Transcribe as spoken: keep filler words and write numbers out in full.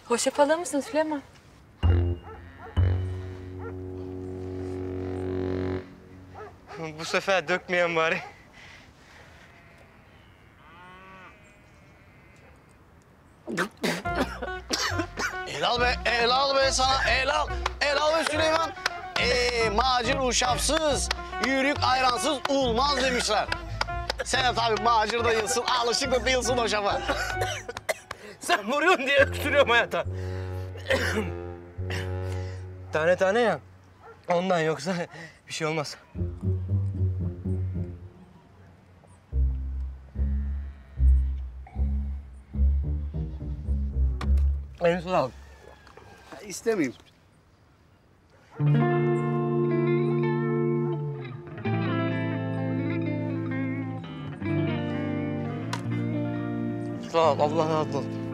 Hoşaf alır mısın Süleyman? Bu sefer dökmeyen bari. Helal be, helal be sana, helal. Helal be Süleyman. Ee, macir uşapsız, yürük ayransız olmaz demişler. Sen de tabii macir değilsin, alışık da değilsin o şafa. Sen vuruyorsun diye öksürüyorum hayata. Tane tane ya. Ondan yoksa bir şey olmaz. Elini su al. İstemeyeyim. Sağ ol, Allah razı olsun.